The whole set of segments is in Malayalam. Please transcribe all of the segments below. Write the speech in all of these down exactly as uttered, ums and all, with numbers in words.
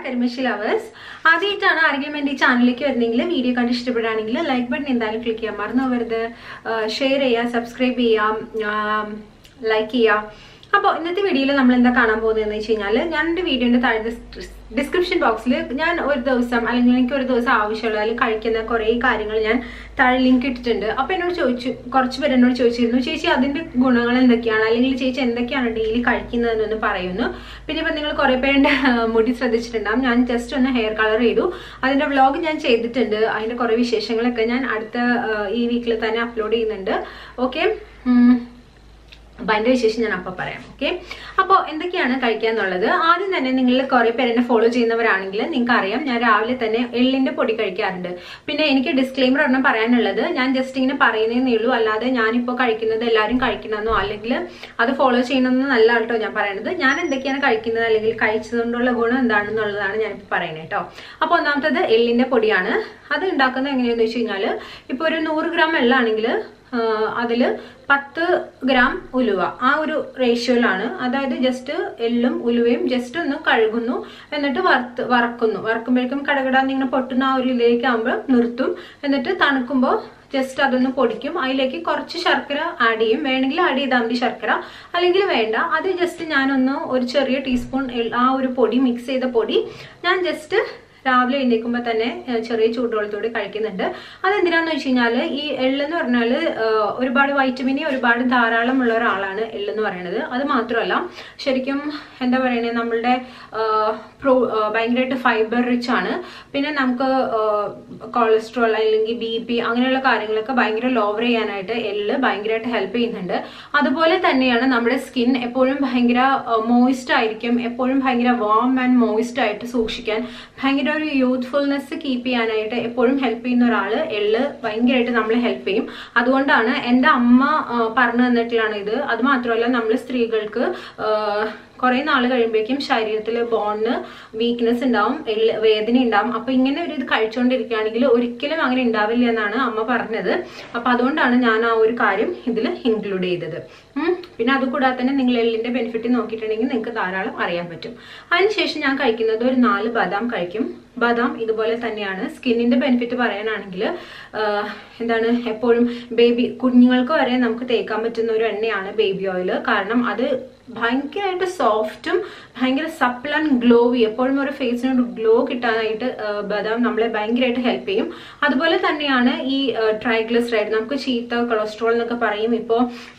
Karimashi lovers. ആദ്യമായിട്ടാണ് ആരെങ്കിലും എൻ്റെ ഈ ചാനലിലേക്ക് വരുന്നെങ്കിൽ വീഡിയോ കണ്ട് ഇഷ്ടപ്പെടുകയാണെങ്കിൽ ലൈക്ക് ബട്ടൺ എന്തായാലും ക്ലിക്ക് ചെയ്യാം, മറന്നു പോകരുത്. ഷെയർ ചെയ്യുക, സബ്സ്ക്രൈബ് ചെയ്യാം, ലൈക്ക് ചെയ്യുക. അപ്പോൾ ഇന്നത്തെ വീഡിയോയിൽ നമ്മൾ എന്താ കാണാൻ പോകുന്നതെന്ന് വെച്ച് കഴിഞ്ഞാൽ, ഞാൻ എൻ്റെ വീഡിയോൻ്റെ താഴെ ഡിസ്ക്രിപ്ഷൻ ബോക്സിൽ ഞാൻ ഒരു ദിവസം അല്ലെങ്കിൽ എനിക്ക് ഒരു ദിവസം ആവശ്യമുള്ള അല്ലെങ്കിൽ കഴിക്കുന്ന കുറേ കാര്യങ്ങൾ ഞാൻ താഴെ ലിങ്ക് ഇട്ടിട്ടുണ്ട്. അപ്പോൾ എന്നോട് ചോദിച്ചു, കുറച്ച് പേര് എന്നോട് ചോദിച്ചിരുന്നു, ചേച്ചി അതിൻ്റെ ഗുണങ്ങൾ എന്തൊക്കെയാണ്, അല്ലെങ്കിൽ ചേച്ചി എന്തൊക്കെയാണ് ഡെയിലി കഴിക്കുന്നതെന്നൊന്ന് പറയുന്നു. പിന്നെ ഇപ്പം നിങ്ങൾ കുറേ പേരുടെ മുടി ശ്രദ്ധിച്ചിട്ടുണ്ടാകും. ഞാൻ ജസ്റ്റ് ഒന്ന് ഹെയർ കളർ ചെയ്തു, അതിൻ്റെ വ്ളോഗ് ഞാൻ ചെയ്തിട്ടുണ്ട്. അതിൻ്റെ കുറേ വിശേഷങ്ങളൊക്കെ ഞാൻ അടുത്ത ഈ വീക്കിൽ തന്നെ അപ്ലോഡ് ചെയ്യുന്നുണ്ട്. ഓക്കെ, അപ്പം അതിൻ്റെ വിശേഷം ഞാൻ അപ്പം പറയാം. ഓക്കെ, അപ്പോൾ എന്തൊക്കെയാണ് കഴിക്കുക എന്നുള്ളത് ആദ്യം തന്നെ നിങ്ങൾ കുറേ പേര് എന്നെ ഫോളോ ചെയ്യുന്നവരാണെങ്കിൽ നിങ്ങൾക്ക് അറിയാം, ഞാൻ രാവിലെ തന്നെ എള്ളിൻ്റെ പൊടി കഴിക്കാറുണ്ട്. പിന്നെ എനിക്ക് ഡിസ്ക്ലെയിമർ ഒരെണ്ണം പറയാനുള്ളത്, ഞാൻ ജസ്റ്റ് ഇങ്ങനെ പറയുന്നതേ ഉള്ളൂ, അല്ലാതെ ഞാനിപ്പോൾ കഴിക്കുന്നത് എല്ലാവരും കഴിക്കണമെന്നോ അല്ലെങ്കിൽ അത് ഫോളോ ചെയ്യണമെന്നോ നല്ല കേട്ടോ ഞാൻ പറയുന്നത്. ഞാൻ എന്തൊക്കെയാണ് കഴിക്കുന്നത് അല്ലെങ്കിൽ കഴിച്ചതുകൊണ്ടുള്ള ഗുണം എന്താണെന്നുള്ളതാണ് ഞാനിപ്പോൾ പറയുന്നത് കേട്ടോ. അപ്പോൾ ഒന്നാമത്തത് എള്ളിൻ്റെ പൊടിയാണ്. അത് ഉണ്ടാക്കുന്നത് എങ്ങനെയാണെന്ന് വെച്ച് കഴിഞ്ഞാൽ, ഇപ്പോൾ ഒരു നൂറ് ഗ്രാം എള്ളാണെങ്കിൽ അതിൽ പത്ത് ഗ്രാം ഉലുവ, ആ ഒരു റേഷ്യോയിലാണ്. അതായത് ജസ്റ്റ് എള്ളും ഉലുവയും ജസ്റ്റ് ഒന്ന് കഴുകുന്നു, എന്നിട്ട് വറുത്ത് വറക്കുന്നു. വറക്കുമ്പോഴേക്കും കടകടാന്ന് ഇങ്ങനെ പൊട്ടുന്ന ആ ഒരു ഇതിലേക്ക് ആകുമ്പോൾ നിർത്തും. എന്നിട്ട് തണുക്കുമ്പോൾ ജസ്റ്റ് അതൊന്ന് പൊടിക്കും. അതിലേക്ക് കുറച്ച് ശർക്കര ആഡ് ചെയ്യും. വേണമെങ്കിൽ ആഡ് ചെയ്താൽ മതി ശർക്കര, അല്ലെങ്കിൽ വേണ്ട. അത് ജസ്റ്റ് ഞാനൊന്ന് ഒരു ചെറിയ ടീസ്പൂൺ ആ ഒരു പൊടി, മിക്സ് ചെയ്ത പൊടി ഞാൻ ജസ്റ്റ് രാവിലെ എഴുന്നേൽക്കുമ്പോൾ തന്നെ ചെറിയ ചൂടുവെള്ളത്തോടെ കഴിക്കുന്നുണ്ട്. അതെന്തിനാന്ന് വെച്ച് കഴിഞ്ഞാൽ, ഈ എള്ളെന്ന് പറഞ്ഞാൽ ഒരുപാട് വൈറ്റമിൻ ഒരുപാട് ധാരാളം ഉള്ള ഒരാളാണ് എള്ളെന്ന് പറയുന്നത്. അത് മാത്രമല്ല ശരിക്കും എന്താ പറയുന്നത്, നമ്മളുടെ പ്രോ ഭയങ്കരമായിട്ട് ഫൈബർ റിച്ച് ആണ്. പിന്നെ നമുക്ക് കൊളസ്ട്രോൾ അല്ലെങ്കിൽ ബി പി അങ്ങനെയുള്ള കാര്യങ്ങളൊക്കെ ഭയങ്കര ലോവർ ചെയ്യാനായിട്ട് എള്ള് ഭയങ്കരമായിട്ട് ഹെൽപ്പ് ചെയ്യുന്നുണ്ട്. അതുപോലെ തന്നെയാണ് നമ്മുടെ സ്കിൻ എപ്പോഴും ഭയങ്കര മോയിസ്റ്റ് ആയിരിക്കും, എപ്പോഴും ഭയങ്കര വാം ആൻഡ് മോയിസ്റ്റ് ആയിട്ട് സൂക്ഷിക്കാൻ, ഭയങ്കര ഒരു യൂത്ത്ഫുൾനെസ് കീപ്പ് ചെയ്യാനായിട്ട് എപ്പോഴും ഹെൽപ്പ് ചെയ്യുന്ന ഒരാള് എള്ള് ഭയങ്കരമായിട്ട് നമ്മളെ ഹെൽപ്പ് ചെയ്യും. അതുകൊണ്ടാണ് എൻ്റെ അമ്മ പറഞ്ഞു തന്നിട്ടുള്ളതാണ് ഇത്. അത് മാത്രമല്ല നമ്മൾ സ്ത്രീകൾക്ക് കുറെ നാൾ കഴിയുമ്പോഴേക്കും ശരീരത്തിൽ ബോണിന് വീക്ക്നെസ് ഉണ്ടാവും, വേദന ഉണ്ടാവും. അപ്പൊ ഇങ്ങനെ ഒരു ഇത് കഴിച്ചുകൊണ്ടിരിക്കുകയാണെങ്കിൽ ഒരിക്കലും അങ്ങനെ ഉണ്ടാവില്ല എന്നാണ് അമ്മ പറഞ്ഞത്. അപ്പൊ അതുകൊണ്ടാണ് ഞാൻ ആ ഒരു കാര്യം ഇതിൽ ഇൻക്ലൂഡ് ചെയ്തത്. പിന്നെ അതുകൂടാതെ തന്നെ നിങ്ങൾ എള്ളിന്റെ ബെനിഫിറ്റ് നോക്കിയിട്ടുണ്ടെങ്കിൽ നിങ്ങൾക്ക് ധാരാളം അറിയാൻ പറ്റും. അതിനുശേഷം ഞാൻ കഴിക്കുന്നത് ഒരു നാല് ബദാം കഴിക്കും. ബദാം ഇതുപോലെ തന്നെയാണ്. സ്കിന്നിന്റെ ബെനിഫിറ്റ് പറയാനാണെങ്കിൽ എന്താണ്, എപ്പോഴും ബേബി കുഞ്ഞുങ്ങൾക്ക് വരെ നമുക്ക് തേക്കാൻ പറ്റുന്ന ഒരു എണ്ണയാണ് ബേബി ഓയിൽ. കാരണം അത് ഭയങ്കരമായിട്ട് സോഫ്റ്റും ഭയങ്കര സപ്പിൾ ആൻഡ് ഗ്ലോവി, എപ്പോഴും ഒരു ഫേസിനൊരു ഗ്ലോ കിട്ടാനായിട്ട് ബദാം നമ്മളെ ഭയങ്കരമായിട്ട് ഹെൽപ്പ് ചെയ്യും. അതുപോലെ തന്നെയാണ് ഈ ട്രൈഗ്ലിസറൈഡ്, നമുക്ക് ചീത്ത കൊളസ്ട്രോൾ എന്നൊക്കെ പറയും, ഇപ്പോൾ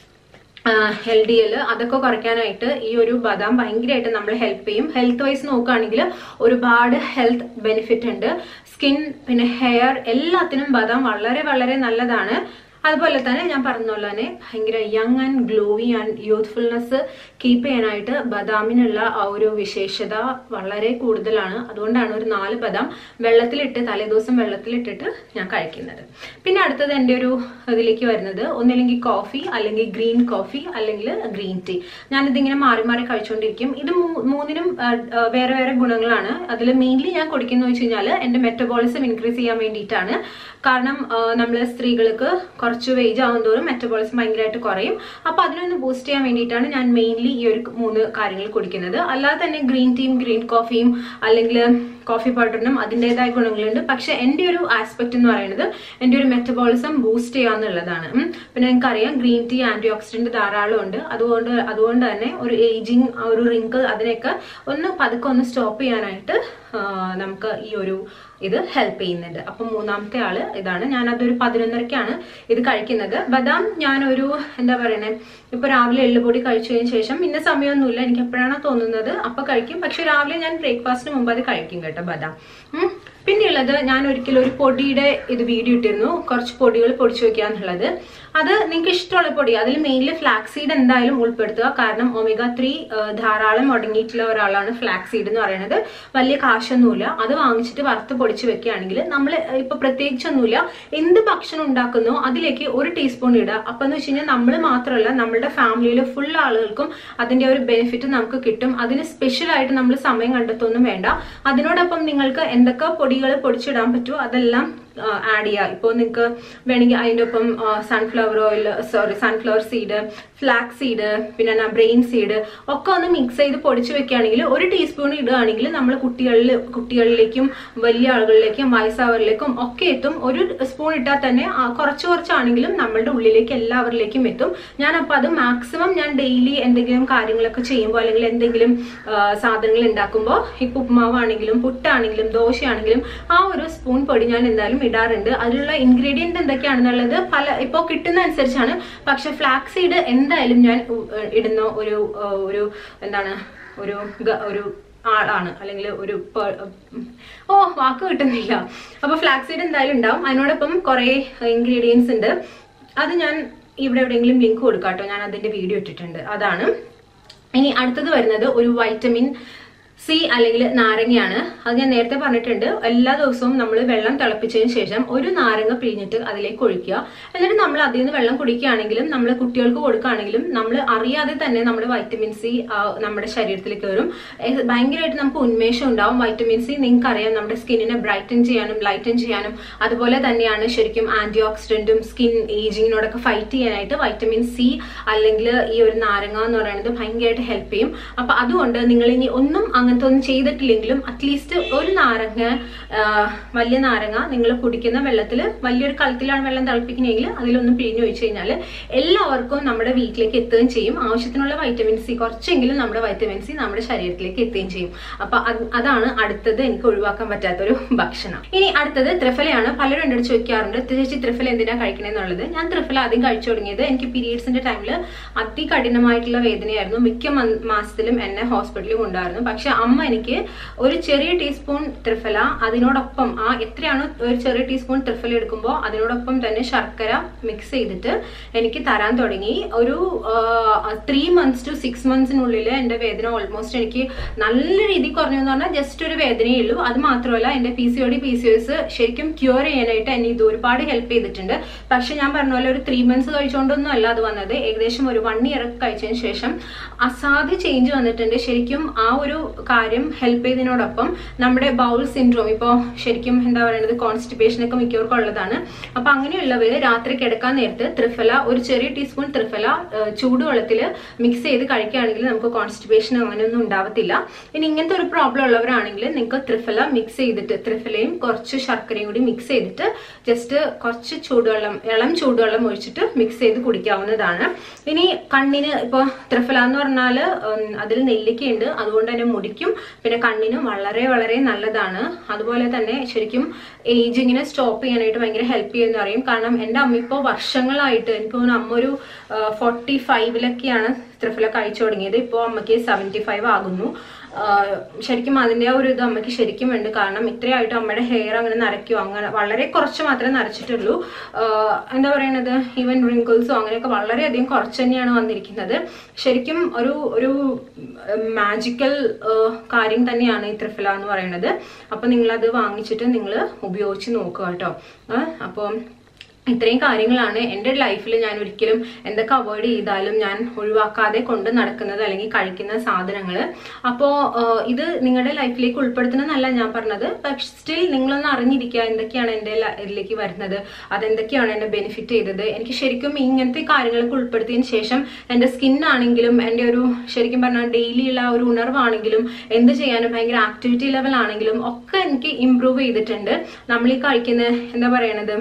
എൽ ഡി എൽ, അതൊക്കെ കുറയ്ക്കാനായിട്ട് ഈ ഒരു ബദാം ഭയങ്കരമായിട്ട് നമ്മളെ ഹെൽപ്പ് ചെയ്യും. ഹെൽത്ത് വൈസ് നോക്കുകയാണെങ്കിൽ ഒരുപാട് ഹെൽത്ത് ബെനിഫിറ്റ് ഉണ്ട്. സ്കിൻ പിന്നെ ഹെയർ എല്ലാത്തിനും ബദാം വളരെ വളരെ നല്ലതാണ്. അതുപോലെ തന്നെ ഞാൻ പറഞ്ഞ പോലെ തന്നെ ഭയങ്കര young and glowy and youthfulness keep ചെയ്യാനായിട്ട് ബദാമിനുള്ള ആ ഒരു വിശേഷത വളരെ കൂടുതലാണ്. അതുകൊണ്ടാണ് ഒരു നാല് ബദാം വെള്ളത്തിലിട്ട് തലേദിവസം വെള്ളത്തിലിട്ടിട്ട് ഞാൻ കഴിക്കുന്നത്. പിന്നെ അടുത്തത് എൻ്റെ ഒരു ഇതിലേക്ക് വരുന്നത് ഒന്നില്ലെങ്കിൽ കോഫി, അല്ലെങ്കിൽ ഗ്രീൻ കോഫി, അല്ലെങ്കിൽ ഗ്രീൻ ടീ. ഞാനിതിങ്ങനെ മാറി മാറി കഴിച്ചുകൊണ്ടിരിക്കും. ഇത് മൂന്നിനും വേറെ വേറെ ഗുണങ്ങളാണ്. അതിൽ മെയിൻലി ഞാൻ കുടിക്കുന്നത് വെച്ച് കഴിഞ്ഞാൽ എൻ്റെ മെറ്റബോളിസം ഇൻക്രീസ് ചെയ്യാൻ വേണ്ടിയിട്ടാണ്. കാരണം നമ്മൾ സ്ത്രീകൾക്ക് കുറച്ച് വെയിറ്റ് ആകുന്നതോറും മെറ്റബോളിസം ഭയങ്കരമായിട്ട് കുറയും. അപ്പൊ അതിനൊന്ന് ബൂസ്റ്റ് ചെയ്യാൻ വേണ്ടിയിട്ടാണ് ഞാൻ മെയിൻലി ഈ ഒരു മൂന്ന് കാര്യങ്ങൾ കുടിക്കുന്നത്. അല്ലാതെ തന്നെ ഗ്രീൻ ടീയും ഗ്രീൻ കോഫിയും അല്ലെങ്കിൽ കോഫി പൗഡറിനും അതിൻ്റെതായ ഗുണങ്ങളുണ്ട്. പക്ഷെ എൻ്റെ ഒരു ആസ്പെക്ട് എന്ന് പറയുന്നത് എൻ്റെ ഒരു മെറ്റബോളിസം ബൂസ്റ്റ് ചെയ്യാന്നുള്ളതാണ്. പിന്നെ നിങ്ങൾക്കറിയാം ഗ്രീൻ ടീ ആന്റി ഓക്സിഡന്റ് ധാരാളം ഉണ്ട്. അതുകൊണ്ട് അതുകൊണ്ട് തന്നെ ഒരു ഏജിങ്, ഒരു റിങ്കിൾ, അതിനെയൊക്കെ ഒന്ന് പതുക്കെ ഒന്ന് സ്റ്റോപ്പ് ചെയ്യാനായിട്ട് നമുക്ക് ഈ ഒരു ഇത് ഹെൽപ്പ് ചെയ്യുന്നുണ്ട്. അപ്പൊ മൂന്നാമത്തെ ആള് ഇതാണ്. ഞാൻ അതൊരു പതിനൊന്നരക്കാണ് ഇത് കഴിക്കുന്നത്. ബദാം ഞാനൊരു എന്താ പറയണേ, ഇപ്പൊ രാവിലെ എള്ളുപൊടി കഴിച്ചതിന് ശേഷം ഇന്ന സമയമൊന്നുമില്ല, എനിക്ക് എപ്പോഴാണോ തോന്നുന്നത് അപ്പൊ കഴിക്കും. പക്ഷെ രാവിലെ ഞാൻ ബ്രേക്ക്ഫാസ്റ്റിന് മുമ്പ് അത് കഴിക്കും കേട്ടോ ബദാം. ഉം പിന്നെയുള്ളത്, ഞാൻ ഒരിക്കലും ഒരു പൊടിയുടെ ഇത് വീഡിയോ ഇട്ടിരുന്നു, കുറച്ച് പൊടികൾ പൊടിച്ചു വെക്കാന്നുള്ളത്. അത് നിങ്ങൾക്ക് ഇഷ്ടമുള്ള പൊടി, അതിൽ മെയിൻലി ഫ്ലാക്സ് സീഡ് എന്തായാലും ഉൾപ്പെടുത്തുക. കാരണം ഒമേഗ ത്രീ ധാരാളം ഒടുങ്ങിയിട്ടുള്ള ഒരാളാണ് ഫ്ലാക്സ് സീഡ് എന്ന് പറയുന്നത്. വലിയ കാശൊന്നുമില്ല. അത് വാങ്ങിച്ചിട്ട് വറുത്ത് പൊടിച്ച് വെക്കുകയാണെങ്കിൽ നമ്മൾ ഇപ്പൊ പ്രത്യേകിച്ചൊന്നുമില്ല, എന്ത് ഭക്ഷണം ഉണ്ടാക്കുന്നോ അതിലേക്ക് ഒരു ടീസ്പൂൺ ഇടുക. അപ്പൊ എന്ന് വെച്ച് കഴിഞ്ഞാൽ നമ്മൾ മാത്രമല്ല, നമ്മളുടെ ഫാമിലിയിലെ ഫുൾ ആളുകൾക്കും അതിന്റെ ഒരു ബെനിഫിറ്റ് നമുക്ക് കിട്ടും. അതിന് സ്പെഷ്യൽ ആയിട്ട് നമ്മൾ സമയം കണ്ടെത്തൊന്നും വേണ്ട. അതിനോടൊപ്പം നിങ്ങൾക്ക് എന്തൊക്കെ പൊടികൾ പൊടിച്ചിടാൻ പറ്റുമോ അതെല്ലാം ആഡ് ചെയ്യുക. ഇപ്പോൾ നിങ്ങൾക്ക് വേണമെങ്കിൽ അതിൻ്റെ ഒപ്പം sunflower oil, sorry sunflower seed, flax seed, പിന്നെ ബ്രെയിൻ സീഡ് ഒക്കെ ഒന്ന് മിക്സ് ചെയ്ത് പൊടിച്ച് വെക്കുകയാണെങ്കിൽ ഒരു ടീസ്പൂൺ ഇടുകയാണെങ്കിൽ നമ്മൾ കുട്ടികളിൽ കുട്ടികളിലേക്കും വലിയ ആളുകളിലേക്കും വയസ്സായവരിലേക്കും ഒക്കെ എത്തും. ഒരു സ്പൂൺ ഇട്ടാൽ തന്നെ കുറച്ച് കുറച്ചാണെങ്കിലും നമ്മളുടെ ഉള്ളിലേക്ക് എല്ലാവരിലേക്കും എത്തും. ഞാൻ അപ്പോൾ അത് മാക്സിമം ഞാൻ ഡെയിലി എന്തെങ്കിലും കാര്യങ്ങളൊക്കെ ചെയ്യുമ്പോൾ അല്ലെങ്കിൽ എന്തെങ്കിലും സാധനങ്ങൾ ഉണ്ടാക്കുമ്പോൾ ഇപ്പോൾ ഉപ്മാവാണെങ്കിലും പുട്ടാണെങ്കിലും ദോശയാണെങ്കിലും ആ ഒരു സ്പൂൺ പൊടി ഞാൻ എന്തായാലും ഇടാറുണ്ട്. അതിലുള്ള ഇൻഗ്രീഡിയൻറ്റ് എന്തൊക്കെയാണെന്നുള്ളത് പല ഇപ്പോൾ കിട്ടുന്ന അനുസരിച്ചാണ്. പക്ഷെ ഫ്ലാക്സ് സീഡ് എന്തായാലും ഞാൻ ഇടുന്ന ഒരു ഒരു എന്താണ് ഒരു ഒരു ആളാണ്, അല്ലെങ്കിൽ ഒരു ഓ വാക്ക് കിട്ടുന്നില്ല. അപ്പോൾ ഫ്ലാക്സ് സീഡ് എന്തായാലും ഉണ്ടാവും. അതിനോടൊപ്പം കുറേ ഇൻഗ്രീഡിയൻസ് ഉണ്ട്. അത് ഞാൻ ഇവിടെ എവിടെയെങ്കിലും ലിങ്ക് കൊടുക്കാം കേട്ടോ, ഞാൻ അതിൻ്റെ വീഡിയോ ഇട്ടിട്ടുണ്ട്. അതാണ്. ഇനി അടുത്തത് വരുന്നത് ഒരു വൈറ്റമിൻ സി അല്ലെങ്കിൽ നാരങ്ങയാണ്. അത് ഞാൻ നേരത്തെ പറഞ്ഞിട്ടുണ്ട്. എല്ലാ ദിവസവും നമ്മൾ വെള്ളം തിളപ്പിച്ചതിന് ശേഷം ഒരു നാരങ്ങ പിഴിഞ്ഞിട്ട് അതിലേക്ക് ഒഴിക്കുക. എന്നിട്ട് നമ്മൾ അതിൽ നിന്ന് വെള്ളം കുടിക്കുകയാണെങ്കിലും നമ്മൾ കുട്ടികൾക്ക് കൊടുക്കുകയാണെങ്കിലും നമ്മൾ അറിയാതെ തന്നെ നമ്മുടെ വൈറ്റമിൻ സി നമ്മുടെ ശരീരത്തിലേക്ക് വരും. ഭയങ്കരമായിട്ട് നമുക്ക് ഉന്മേഷം ഉണ്ടാവും. വൈറ്റമിൻ സി നിങ്ങൾക്ക് അറിയാം നമ്മുടെ സ്കിന്നിനെ ബ്രൈറ്റൻ ചെയ്യാനും ലൈറ്റൻ ചെയ്യാനും അതുപോലെ തന്നെയാണ് ശരിക്കും ആന്റി ഓക്സിഡന്റും സ്കിൻ ഏജിങ്ങിനോടൊക്കെ ഫൈറ്റ് ചെയ്യാനായിട്ട് വൈറ്റമിൻ സി അല്ലെങ്കിൽ ഈ ഒരു നാരങ്ങ എന്ന് പറയുന്നത് ഭയങ്കരമായിട്ട് ഹെൽപ്പ് ചെയ്യും. അപ്പൊ അതുകൊണ്ട് നിങ്ങൾ ഇനി ഒന്നും അങ്ങനത്തെ ഒന്നും ചെയ്തിട്ടില്ലെങ്കിലും അറ്റ്ലീസ്റ്റ് ഒരു നാരങ്ങ, വലിയ നാരങ്ങ നിങ്ങൾ കുടിക്കുന്ന വെള്ളത്തിൽ, വലിയൊരു കലത്തിലാണ് വെള്ളം തിളപ്പിക്കുന്നതെങ്കിൽ അതിലൊന്നും പിഴിഞ്ഞ് ഒഴിച്ചു കഴിഞ്ഞാൽ എല്ലാവർക്കും നമ്മുടെ വീട്ടിലേക്ക് എത്തുകയും ചെയ്യും. ആവശ്യത്തിനുള്ള വൈറ്റമിൻ സി, കുറച്ചെങ്കിലും നമ്മുടെ വൈറ്റമിൻ സി നമ്മുടെ ശരീരത്തിലേക്ക് എത്തുകയും ചെയ്യും. അപ്പൊ അതാണ് അടുത്തത് എനിക്ക് ഒഴിവാക്കാൻ പറ്റാത്തൊരു ഭക്ഷണം. ഇനി അടുത്തത് ത്രിഫലയാണ്. പലരും എൻ്റെ അടുത്ത് ചോദിക്കാറുണ്ട്, ചേച്ചി ത്രിഫല എന്തിനാ കഴിക്കണമെന്നുള്ളത്. ഞാൻ ത്രിഫല ആദ്യം കഴിച്ചു തുടങ്ങിയത് എനിക്ക് പീരീഡ്സിന്റെ ടൈമിൽ അതികഠിനമായിട്ടുള്ള വേദനയായിരുന്നു. മിക്ക മാസത്തിലും എന്നെ ഹോസ്പിറ്റലിൽ കൊണ്ടുപോയിരുന്നു. പക്ഷെ അമ്മ എനിക്ക് ഒരു ചെറിയ ടീസ്പൂൺ ത്രിഫല, അതിനോടൊപ്പം ആ എത്രയാണോ ഒരു ചെറിയ ടീസ്പൂൺ ത്രിഫല എടുക്കുമ്പോൾ അതിനോടൊപ്പം തന്നെ ശർക്കര മിക്സ് ചെയ്തിട്ട് എനിക്ക് തരാൻ തുടങ്ങി. ഒരു ത്രീ മന്ത്സ് ടു സിക്സ് മന്ത്സിനുള്ളിൽ എൻ്റെ വേദന ഓൾമോസ്റ്റ് എനിക്ക് നല്ല രീതിയിൽ കുറഞ്ഞു എന്ന് പറഞ്ഞാൽ ജസ്റ്റ് ഒരു വേദനയേ ഉള്ളൂ. അത് മാത്രമല്ല എൻ്റെ P C O D P C O S ശരിക്കും ക്യൂർ ചെയ്യാനായിട്ട് എന്നെ ഇത് ഒരുപാട് ഹെൽപ്പ് ചെയ്തിട്ടുണ്ട്. പക്ഷെ ഞാൻ പറഞ്ഞ പോലെ ഒരു ത്രീ മന്ത്സ് കഴിച്ചുകൊണ്ടൊന്നും അല്ല അത് വന്നത്. ഏകദേശം ഒരു വൺ ഇയർ ഒക്കെ കഴിച്ചതിന് ശേഷം അസാധ്യ ചേഞ്ച് വന്നിട്ടുണ്ട്. ശരിക്കും ആ ഒരു കാര്യം ഹെൽപ്പ് ചെയ്തതിനോടൊപ്പം നമ്മുടെ ബൗൾ സിൻഡ്രോം, ഇപ്പോൾ ശരിക്കും എന്താ പറയുന്നത് കോൺസ്റ്റിപ്പേഷൻ ഒക്കെ മിക്കവർക്കും ഉള്ളതാണ്. അപ്പൊ അങ്ങനെയുള്ളവര് രാത്രി കിടക്കാൻ നേരത്ത് ത്രിഫല, ഒരു ചെറിയ ടീസ്പൂൺ ത്രിഫല ചൂടുവെള്ളത്തിൽ മിക്സ് ചെയ്ത് കഴിക്കുകയാണെങ്കിൽ നമുക്ക് കോൺസ്റ്റിപ്പേഷൻ അങ്ങനെയൊന്നും ഉണ്ടാവത്തില്ല. ഇനി ഇങ്ങനത്തെ ഒരു പ്രോബ്ലം ഉള്ളവരാണെങ്കിൽ നിങ്ങൾക്ക് ത്രിഫല മിക്സ് ചെയ്തിട്ട്, ത്രിഫലയും കുറച്ച് ശർക്കരയും കൂടി മിക്സ് ചെയ്തിട്ട് ജസ്റ്റ് കുറച്ച് ചൂടുവെള്ളം, ഇളം ചൂടുവെള്ളം ഒഴിച്ചിട്ട് മിക്സ് ചെയ്ത് കുടിക്കാവുന്നതാണ്. ഇനി കണ്ണിന് ഇപ്പോൾ ത്രിഫല എന്ന് പറഞ്ഞാൽ അതിൽ നെല്ലിക്കയുണ്ട്, അതുകൊണ്ട് തന്നെ മുടിക്കും പിന്നെ കണ്ണിനും വളരെ വളരെ നല്ലതാണ്. അതുപോലെ തന്നെ ശരിക്കും ഏജിങ്ങിനെ സ്റ്റോപ്പ് ചെയ്യാനായിട്ട് ഭയങ്കര ഹെൽപ്പ് ചെയ്യുമെന്ന് അറിയും. കാരണം എൻ്റെ അമ്മ ഇപ്പോൾ വർഷങ്ങളായിട്ട്, എനിക്ക് തോന്നുന്നു അമ്മ ഒരു ഫോർട്ടി ഫൈവിലൊക്കെയാണ് ത്രിഫല കഴിച്ചു തുടങ്ങിയത്. ഇപ്പോൾ അമ്മയ്ക്ക് സെവൻറ്റി ഫൈവ് ആകുന്നു. ശരിക്കും അതിൻ്റെ ഒരു ഇത് അമ്മയ്ക്ക് ശരിക്കും ഉണ്ട്. കാരണം ഇത്രയായിട്ട് അമ്മയുടെ ഹെയർ അങ്ങനെ നരയ്ക്കും, അങ്ങനെ വളരെ കുറച്ച് മാത്രമേ നരച്ചിട്ടുള്ളൂ. എന്താ പറയണത്, ഈവൻ റിങ്കിൾസും അങ്ങനെയൊക്കെ വളരെയധികം കുറച്ച് തന്നെയാണ് വന്നിരിക്കുന്നത്. ശരിക്കും ഒരു ഒരു മാജിക്കൽ കാര്യം തന്നെയാണ് ഈ ത്രിഫല എന്ന് പറയുന്നത്. അപ്പം നിങ്ങളത് വാങ്ങിച്ചിട്ട് നിങ്ങൾ ഉപയോഗിച്ച് നോക്കുക കേട്ടോ. അപ്പോൾ ഇത്രയും കാര്യങ്ങളാണ് എൻ്റെ ലൈഫിൽ ഞാൻ ഒരിക്കലും എന്തൊക്കെ അവോയ്ഡ് ചെയ്താലും ഞാൻ ഒഴിവാക്കാതെ കൊണ്ട് നടക്കുന്നത് അല്ലെങ്കിൽ കഴിക്കുന്ന സാധനങ്ങൾ. അപ്പോൾ ഇത് നിങ്ങളുടെ ലൈഫിലേക്ക് ഉൾപ്പെടുത്തണമെന്നല്ല ഞാൻ പറഞ്ഞത്. പക്ഷെ സ്റ്റിൽ നിങ്ങളൊന്ന് അറിഞ്ഞിരിക്കുക എന്തൊക്കെയാണ് എൻ്റെ ഇതിലേക്ക് വരുന്നത്, അതെന്തൊക്കെയാണ് എന്നെ ബെനിഫിറ്റ് ചെയ്തത്. എനിക്ക് ശരിക്കും ഇങ്ങനത്തെ കാര്യങ്ങളൊക്കെ ഉൾപ്പെടുത്തിയതിന് ശേഷം എൻ്റെ സ്കിന്നാണെങ്കിലും എൻ്റെ ഒരു ശരിക്കും പറഞ്ഞാൽ ഡെയിലിയുള്ള ഒരു ഉണർവാണെങ്കിലും എന്ത് ചെയ്യാനും ഭയങ്കര ആക്ടിവിറ്റി ലെവൽ ആണെങ്കിലും ഒക്കെ എനിക്ക് ഇമ്പ്രൂവ് ചെയ്തിട്ടുണ്ട്. നമ്മൾ ഈ കഴിക്കുന്ന എന്താ പറയണത്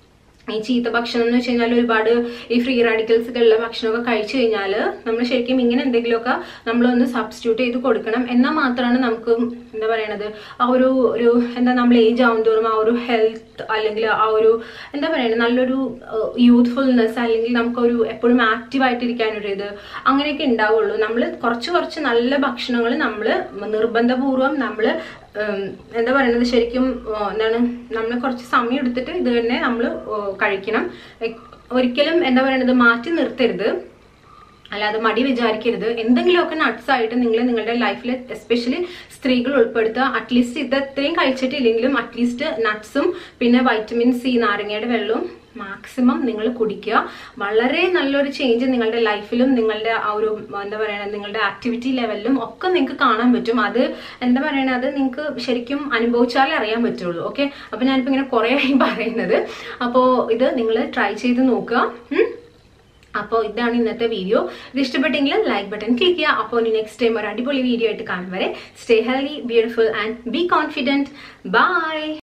ഈ ചീത്ത ഭക്ഷണം എന്ന് വെച്ച് കഴിഞ്ഞാൽ ഒരുപാട് ഈ ഫ്രീ റാഡിക്കൽസ് ഒക്കെ ഉള്ള ഭക്ഷണമൊക്കെ കഴിച്ചു കഴിഞ്ഞാൽ നമ്മൾ ശരിക്കും ഇങ്ങനെ എന്തെങ്കിലുമൊക്കെ നമ്മളൊന്ന് സബ്സ്റ്റിറ്റ്യൂട്ട് ചെയ്ത് കൊടുക്കണം. എന്നാൽ മാത്രമാണ് നമുക്ക് എന്താ പറയണത് ആ ഒരു ഒരു എന്താ നമ്മൾ ഏജ് ആവുന്തോറും ആ ഒരു ഹെൽത്ത് അല്ലെങ്കിൽ ആ ഒരു എന്താ പറയുന്നത് നല്ലൊരു യൂത്ത്ഫുൾനെസ് അല്ലെങ്കിൽ നമുക്കൊരു എപ്പോഴും ആക്റ്റീവായിട്ടിരിക്കാനൊരു ഇത് അങ്ങനെയൊക്കെ ഉണ്ടാവുള്ളൂ. നമ്മൾ കുറച്ച് കുറച്ച് നല്ല ഭക്ഷണങ്ങൾ നമ്മൾ നിർബന്ധപൂർവം നമ്മൾ എന്താ പറയുന്നത് ശരിക്കും എന്താണ് നമ്മൾ കുറച്ച് സമയം എടുത്തിട്ട് ഇത് തന്നെ നമ്മൾ കഴിക്കണം. ഒരിക്കലും എന്താ പറയുന്നത് മാറ്റി നിർത്തരുത്, അല്ലാതെ മടി വിചാരിക്കരുത്. എന്തെങ്കിലുമൊക്കെ നട്ട്സ് ആയിട്ട് നിങ്ങൾ നിങ്ങളുടെ ലൈഫിൽ എസ്പെഷ്യലി സ്ത്രീകൾ ഉൾപ്പെടുത്തുക. അറ്റ്ലീസ്റ്റ് ഇത് എത്രയും കഴിച്ചിട്ടില്ലെങ്കിലും അറ്റ്ലീസ്റ്റ് നട്ട്സും പിന്നെ വൈറ്റമിൻ സി നാരങ്ങയുടെ വെള്ളവും മാക്സിമം നിങ്ങൾ കുടിക്കുക. വളരെ നല്ലൊരു ചേഞ്ച് നിങ്ങളുടെ ലൈഫിലും നിങ്ങളുടെ ആ ഒരു എന്താ പറയുക നിങ്ങളുടെ ആക്ടിവിറ്റി ലെവലിലും ഒക്കെ നിങ്ങൾക്ക് കാണാൻ പറ്റും. അത് എന്താ പറയണത് അത് നിങ്ങൾക്ക് ശരിക്കും അനുഭവിച്ചാലേ അറിയാൻ പറ്റുള്ളൂ. ഓക്കെ, അപ്പൊ ഞാനിപ്പോ ഇങ്ങനെ കുറെ ആയി പറയുന്നത്. അപ്പോൾ ഇത് നിങ്ങൾ ട്രൈ ചെയ്ത് നോക്കുക. അപ്പോൾ ഇതാണ് ഇന്നത്തെ വീഡിയോ. ഇത് ഇഷ്ടപ്പെട്ടെങ്കിൽ ലൈക്ക് ബട്ടൺ ക്ലിക്ക് ചെയ്യുക. അപ്പോൾ നെക്സ്റ്റ് ടൈം ഒരു അടിപൊളി വീഡിയോ ആയിട്ട് കാണും വരെ stay healthy, beautiful and be confident. By.